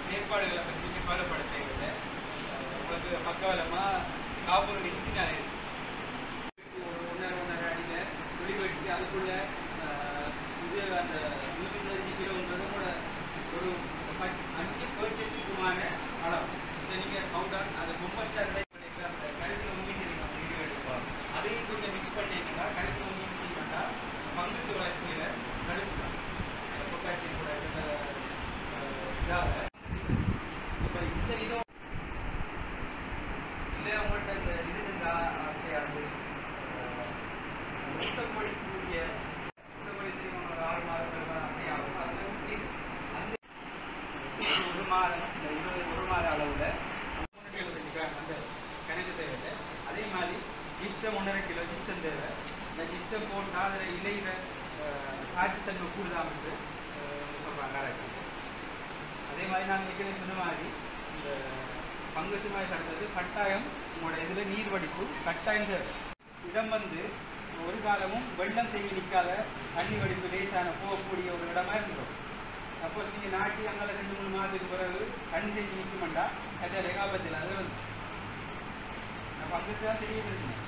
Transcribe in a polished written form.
செயற்பாடுகளை பற்றி கவலைப்பட தேவையில்லை. உங்களுக்கு பக்கவலமாக காப்புறுதி நான் ஒரு 1.5 அடியில் துளி வெட்டி அதுக்குள்ள இது அந்த 125 கிலோன்றது கூட ஒரு 5 பர்ச்சேஸுக்குமான அளவு. இதை நீங்கள் கவுண்டான் அதை கொம்பஸ்டார் பண்ணிக்கலாம். அந்த கருத்தில் உமிஞ்சிருக்கோம் வீடியோ எடுப்போம். அதையும் கொஞ்சம் மிக்ஸ் பண்ணிங்கன்னா கருத்தில் உமிஞ்சி செய்யணும்னா பங்குசு வளர்ச்சியில் தடுக்கலாம். பொட்டாசியம் கூட இதாக இப்போ இந்த இதுவும் இல்லை அவங்கள்ட்ட இந்த இது இருந்தால் அது ஊட்டப்பொழிக்கூடிய ஊட்டப்பொழி தெரியும் ஒரு 6 மாதங்கள் அப்படி ஆகும். அதில் அந்த 1 மாதம் இந்த 1 மாத அளவில் அந்த கணக்கு தேவை. அதே மாதிரி ஜிப்சம் 1.5 கிலோ ஜிப்சம் தேவை. இந்த ஜிப்சம் போட்டால் அதில் இலையில சாட்சித்தன்மை கூடுதாம் என்று சொல்கிறாங்க ஆராய்ச்சி. அதே மாதிரி நாங்கள் ஏற்கனவே சொன்ன மாதிரி இந்த பங்குசு நோய் தடுத்தது கட்டாயம் உங்களோட இதில் நீர் வடிப்பு கட்டாயம் தேவை. இடம் ஒரு காலமும் வெள்ளம் தேங்கி நிற்காத தண்ணி வடிப்பு லேசான போகக்கூடிய ஒரு இடமா இருந்தோம். சப்போஸ் நீங்கள் நாட்டி அங்கே 2-3 மாதத்துக்கு பிறகு தண்ணி தேங்கி நிற்குமெண்டா அது ஆபத்தில் அது பங்குசு தான் தெரிய